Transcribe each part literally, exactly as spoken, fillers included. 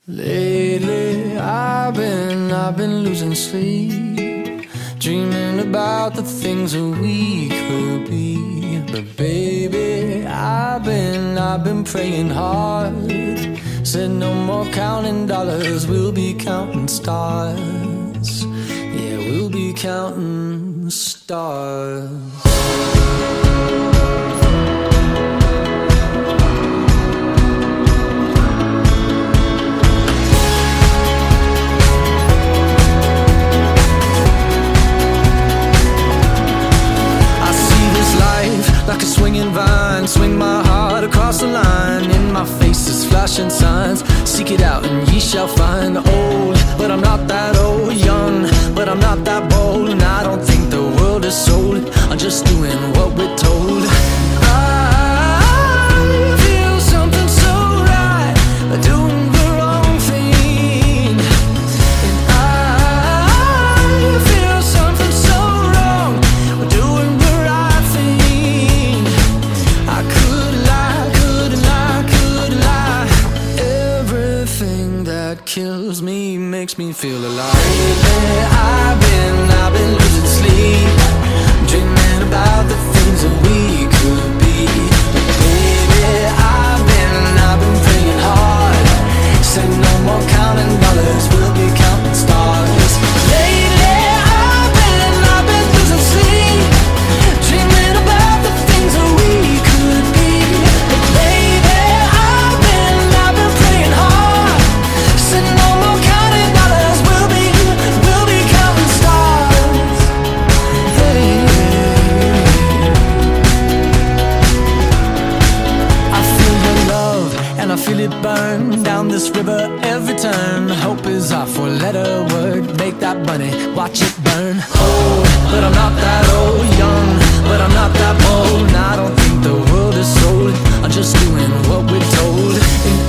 Lately I've been, I've been losing sleep, dreaming about the things that we could be. But baby, I've been, I've been praying hard. Said no more counting dollars, we'll be counting stars. Yeah, we'll be counting stars. Like a swinging vine, swing my heart across the line. In my face is flashing signs, seek it out and ye shall find. Old, but I'm not that old. Young, but I'm not that bold. And I don't think the world is sold, I'm just doing what we're told. I feel something so right, doing the wrong thing. And I feel something so wrong, doing the right thing. I could lie, could lie, could lie. Everything that kills me makes me feel alive. Lately I've been, I've been losing sleep, dreaming about the things that we could be. But baby, I've been, I've been praying hard. Said no more counting dollars, we'll be counting stars. Lately I've been, I've been losing sleep, dreaming about the things that we could be. But baby, I've been, I've been praying hard. Said no more counting dollars, we'll be, we'll be counting stars. Hey. I feel your love and I feel it burn down this river every turn. Hope is our four-letter word. Make that money, watch it burn. Old, but I'm not that old. Young, but I'm not that bold. And I don't think the world is sold, I'm just doing what we're told. And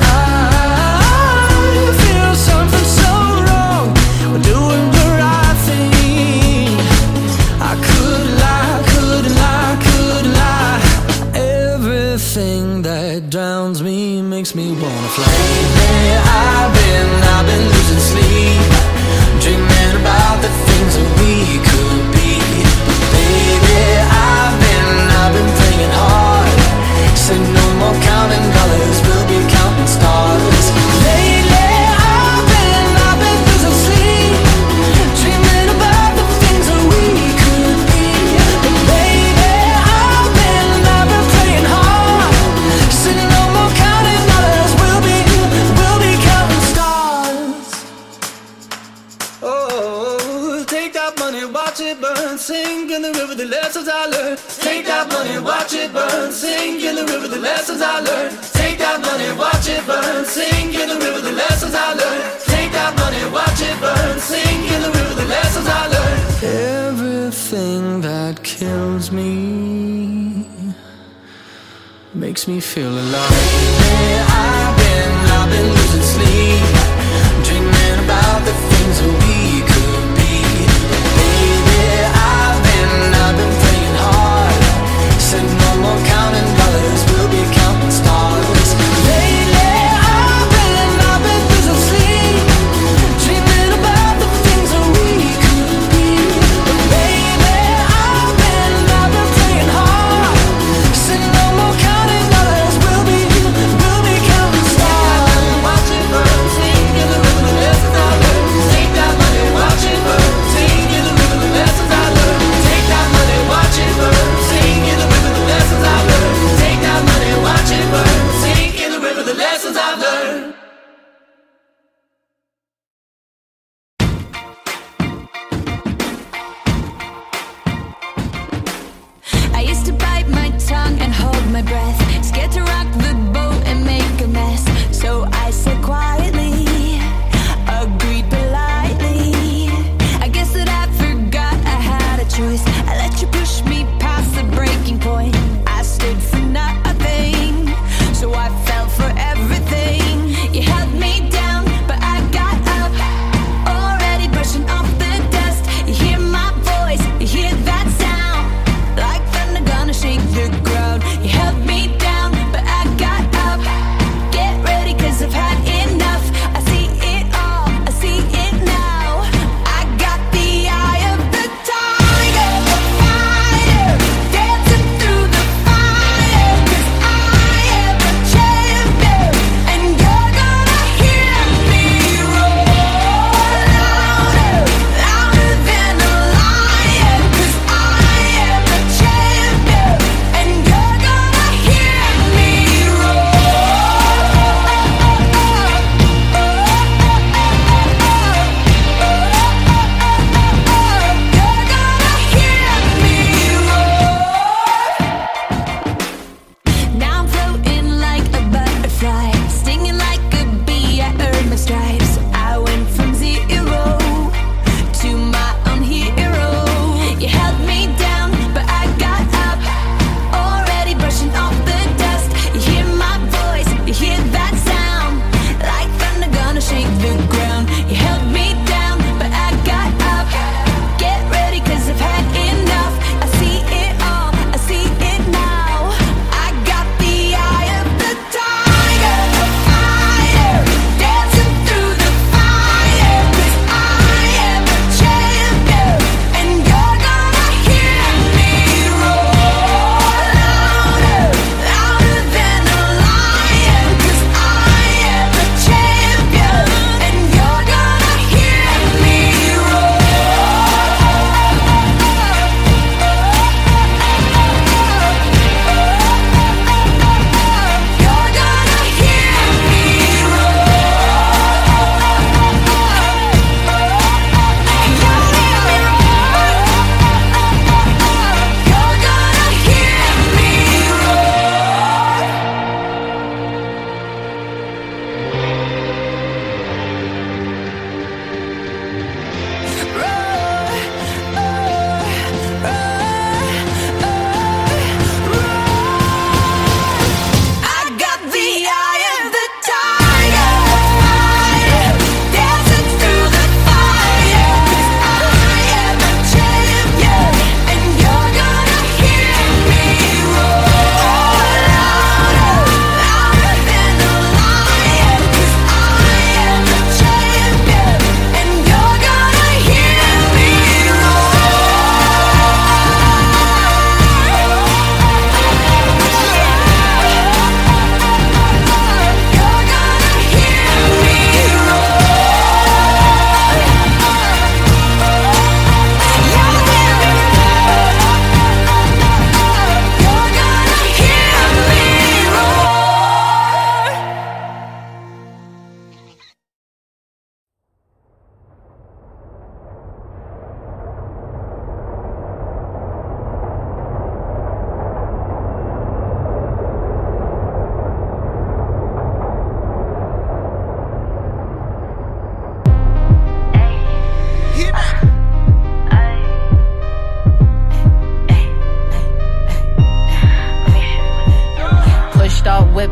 I feel something so wrong, we're doing the right thing. I could lie, could lie, could lie. Everything that drowns me makes me wanna fly. Lately I've been, I've been losing sleep, dreaming about the things that we could be. But baby, I've been, I've been praying hard. Said no more counting dollars, we'll be counting stars. Lately I've been, I've been losing sleep, dreaming about the things that we could be. But baby, I've been, I've been praying hard. Said no more counting dollars, we'll be, we'll be counting stars. Oh, take that money, watch it burn, sink in the river, the lessons I learned. Take that money, watch it burn, sink in the river, the lessons I learned. Take that money, watch it burn, sink in the river, the lessons I learned. Take that money, watch it burn, sink in the river, the lessons I learned. Everything that kills me makes me feel alive. Lately I've been, I've been losing sleep, dreaming about the things that we could be. Baby, I've been, I've been praying hard. Said no more counting dollars, we'll be counting stars. Lately I've been, I've been losing sleep, dreaming about the things that we could be. But baby, I've been, I've been praying hard. Said no more counting dollars, we'll be, we'll be counting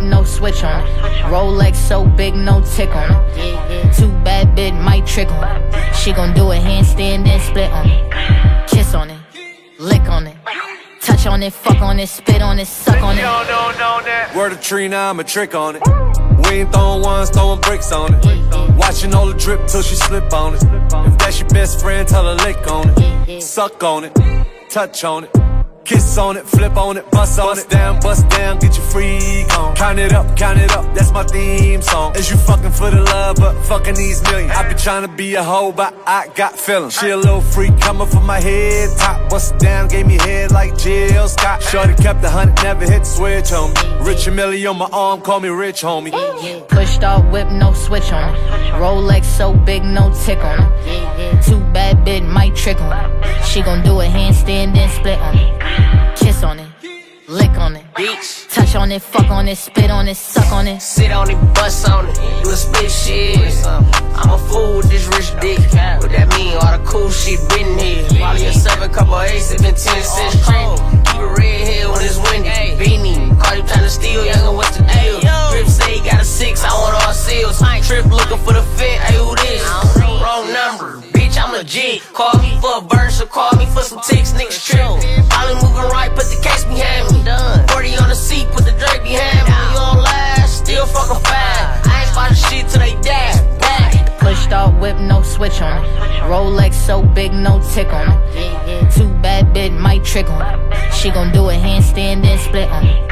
no switch on it. Rolex so big, no tick on it. Too bad, bit might trick on it. She gon' do a handstand and split on it. Kiss on it, lick on it, touch on it, fuck on it, spit on it, suck on it. No, no, no, that. Word of tree, now I'm a trick on it. We ain't throwing ones, throwing bricks on it. Watching all the drip till she slip on it. If that's your best friend, tell her lick on it. Suck on it, touch on it, kiss on it, flip on it, bust on it. Down, bust down, get your freak on. Count it up, count it up, that's my theme song. Is you fucking for the love, but fucking these millions. I be trying to be a hoe, but I got feelings. She a little freak, coming from my head top. Bust it down, gave me head like Jill Scott. Shorty kept the hunt, never hit switch on me. Rich and Millie on my arm, call me rich homie. Pushed off whip, no switch on it. Rolex so big, no tick on it. Too bad, bit might trick on it. She gon' do a handstand and split on it. Kiss on it, lick on it, bitch. Touch on it, fuck on it, spit on it, suck on it. Sit on it, bust on it, do a spit shit. I'm a fool with this rich dick. What that mean? All the cool shit been here. Probably a seven, couple eights, even ten cents trendy. Keep it red here when it's windy. Beanie, Cardi tryna steal, youngin', what's the deal? Rip say he got a six, I want all seals. Trip looking for the fit, hey who this? Wrong number, bitch, I'm legit. Call me for a burn, so call me for some ticks, niggas trip. Ollie moving right, put the case behind me. forty on the seat, put the Drake behind me. You don't last, still fucking fine. I ain't spotting shit till they die. Pushed off whip, no switch on it. Rolex so big, no tick on it. Too bad, bit might trick on it. She gon' do a handstand and split on it.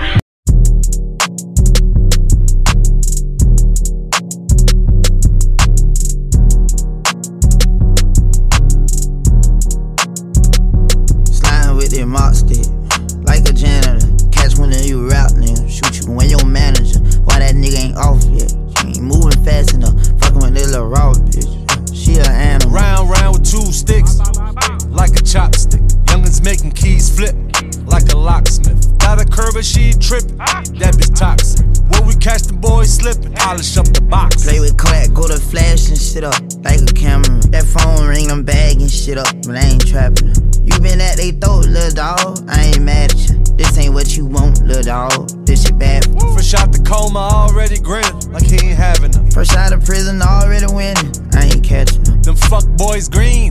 Mop stick, like a janitor. Catch one of you rap niggas, shoot you when your manager. Why that nigga ain't off yet? She ain't moving fast enough. Fucking with this little raw bitch. She an animal. Round, round with two sticks, like a chopstick. Youngins making keys flip, like a locksmith. Got a curve, but she trippin'. That bitch toxic. When we catch the boys slippin', polish up the box. Play with clack, go to flash and shit up, like a camera. That phone ring, I'm bagging shit up, but I ain't trapping her. You been at they throat, little dog, I ain't mad at you. This ain't what you want, little dog, this shit bad for you. Fresh out the coma, already grinning, like he ain't having them. Fresh out of prison, already winning, I ain't catching them. Them fuck boys green,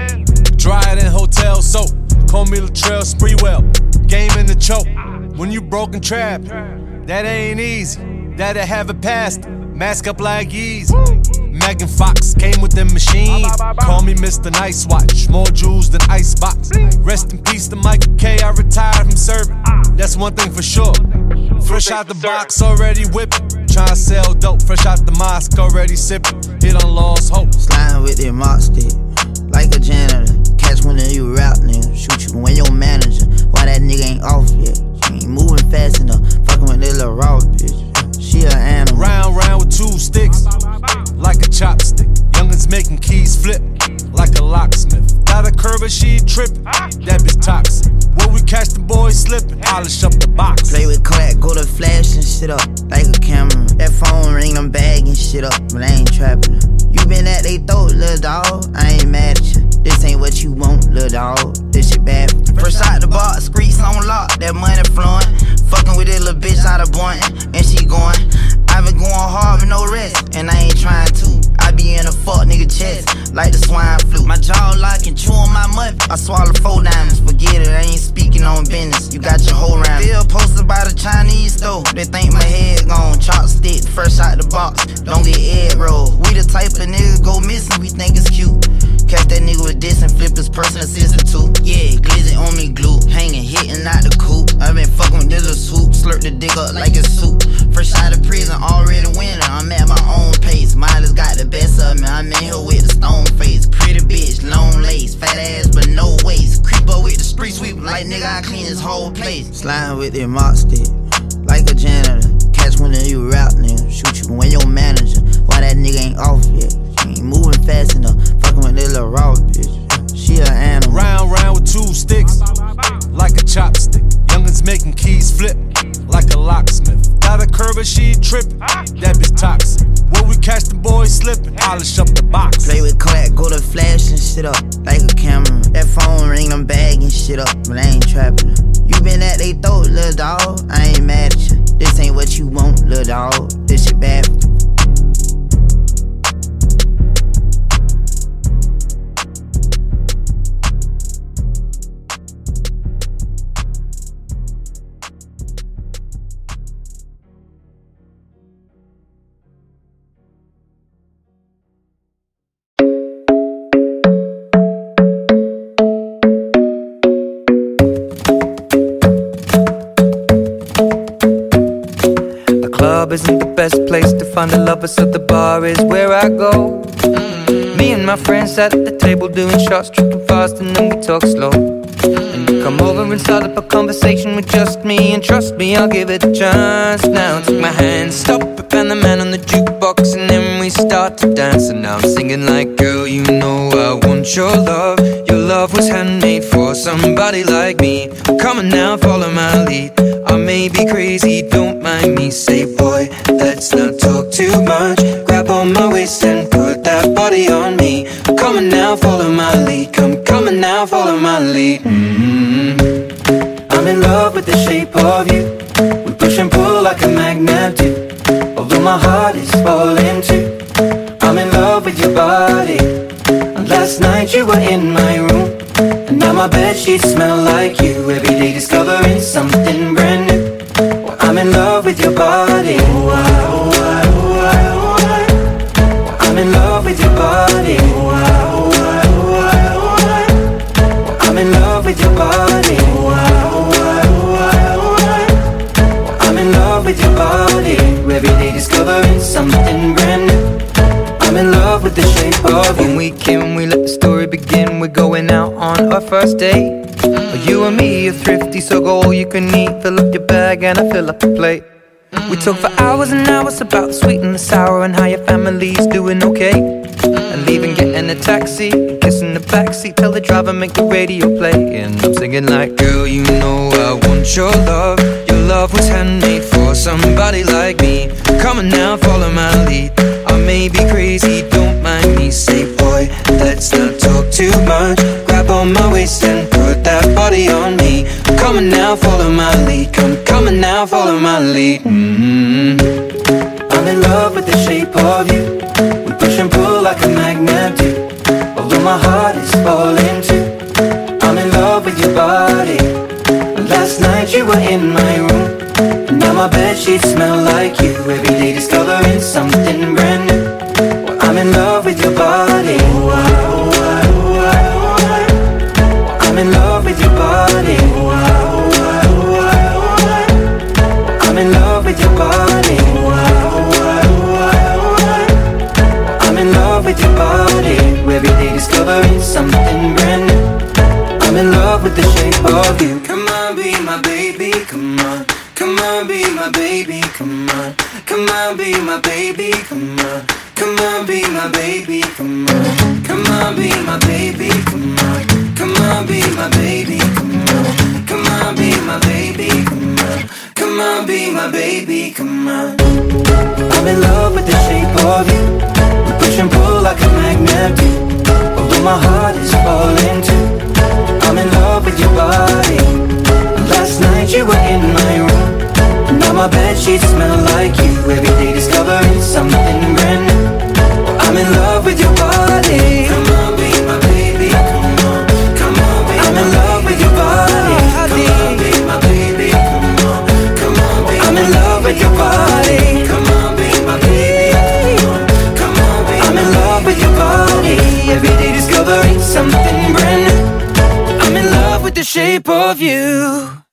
dry it in hotel soap. Call me Latrell Spreewell, game in the choke. When you broken trap, that ain't easy, that'll have it past. Mask up like Yeezy. Megan Fox came with them machine. Call me Mister Nice Watch, more jewels than Icebox. Rest in peace to Michael K, I retired from serving. That's one thing for sure. Fresh out the box, already whipping. Tryna sell dope, fresh out the mosque, already sipping. Hit on lost hope. Sliding with that mop stick, like a janitor. Catch one of you rap niggas, shoot you when your manager. Why that nigga ain't off yet? She ain't moving fast enough. Fucking with this little raw bitch. She an animal. Round, round with two sticks, like a chopstick. Youngins making keys flip, like a locksmith. Got a curve, but she trippin'. That bitch toxic. When we catch the boys slippin', polish up the box. Play with clack, go to flash and shit up, like a camera. That phone ring, I'm bagging shit up, but I ain't trapping her. You been at they throat, little dog, I ain't mad at you. This ain't what you want, little dog, this shit bad. First out the box, streets on lock, that money flowing. Fucking with this little bitch out of Boynton, and she going. I been going hard with no rest, and I ain't trying to. I be in a fuck nigga chest, like the swine flu. My jaw locking, chewing my muffin. I swallow four diamonds, forget it, I ain't speaking on business. You got your whole round. Bill posted by the Chinese store, they think my head gone. Chopstick, fresh out the box, don't get egg roll. We the type of niggas go missing, we think it's cute. Catch that nigga with this and flip his person assistant too. Yeah, glizzy on me glue, hanging, hitting out the coop. I been fucking with this little swoop, slurp the dick up like it's soup. Fresh out of prison, already winning, I'm at my own pace. Miley's got the best of me, I'm in here with the stone face. Pretty bitch, long lace, fat ass but no waist. Creep up with the street sweep, like nigga I clean this whole place. Sliding with that mop stick, like a janitor. Catch one of you rap niggas, shoot you when your manager. Why that nigga ain't off yet? She ain't moving fast enough. Fucking with this little raw bitch. She an animal. Round, round with two sticks, like a chopstick. Youngins making keys flip, like a locksmith. Got a curve, but she trippin'. That bitch toxic. When we catch the boys slippin', polish up the box. Play with clack, go to flash and shit up, like a camera. That phone ring, I'm bagging shit up, but I ain't trapping her. You been at they throat, little dog, I ain't mad at you. This ain't what you want, little dog. This shit bad. Isn't the best place to find a lover, so the bar is where I go. Mm-hmm. Me and my friends sat at the table doing shots, tripping fast, and then we talk slow. Mm-hmm. And you come over and start up a conversation with just me, and trust me, I'll give it a chance. Now take my hand, stop it, and the man on the jukebox, and then we start to dance. And now I'm singing like, girl, you know I want your love. Your love was handmade for somebody like me. Come on now, follow my lead. I may be crazy, don't mind me. Say, boy, let's not talk too much. Grab on my waist and put that body on me. Come on now, follow my lead. Come, come on now, follow my lead. Mm-hmm. I'm in love with the shape of you. We push and pull like a magnet do. Although my heart is falling too. I'm in love with your body. Last night you were in my room, and now my bedsheets smell like you. Every day discovering something brand new. Well, I'm in love with your body. Oh, I, oh, I, oh, I, oh, I. Well, I'm in love with your body. Oh, I, oh, I, oh, I, oh, I. Well, I'm in love with your body. Oh, I, oh, I, oh, I, oh, I. Well, I'm in love with your body. Every day discovering something brand new. I'm in love with the shape of you. When we came, we let the story begin. We're going out on our first date. mm. You and me are thrifty, so go all you can eat. Fill up your bag and I fill up the plate. mm. We talk for hours and hours about the sweet and the sour, and how your family's doing okay. mm. And leaving, getting a taxi, kissing the backseat, tell the driver make the radio play. And I'm singing like, girl, you know I want your love. Your love was handmade for somebody like me. Come on now, follow my lead. I may be crazy, don't mind me. Say, boy, let's not talk too much. Grab on my waist and put that body on me. Come on now, follow my lead. Come, come on now, follow my lead. mm-hmm. I'm in love with the shape of you. We push and pull like a magnet do. Although my heart is falling too. I'm in love with your body. Last night you were in my room, and now my bedsheets smell like you. Every day discovering something brand new. Well, I'm in love with your body. Oh, I, oh, I, oh, I, oh, I. Well, I'm in love with your body. Oh, I, oh, I, oh, I, oh, I. Well, I'm in love with your body. Oh, I, oh, I, oh, I, oh, I. Well, I'm in love with your body. Every day discovering something brand new. I'm in love with the shape of you. Come on, be my baby, come on. Come on, be my baby, come on. Come on, be my baby, come on. Come on, be my baby, come on. Come on, be my baby, come on. Come on, be my baby, come on. Come on, be my baby, come on. Come on, be my baby, come on. I'm in love with the shape of you. We push and pull like a magnet do. Although my heart is falling too. I'm in love with your body. Last night you were in my room, now my bedsheets smell like you. Every day discovering something brand new. Well, I'm in love with your body. Come on, be my baby, come on. Come on, be I'm in love with your body. Come on, be my baby, come on. Come on, be I'm in love with your body. Come on, be my baby, come on. Come on, be I'm in love with your body. Every day discovering something brand new. I'm in love with the shape of you.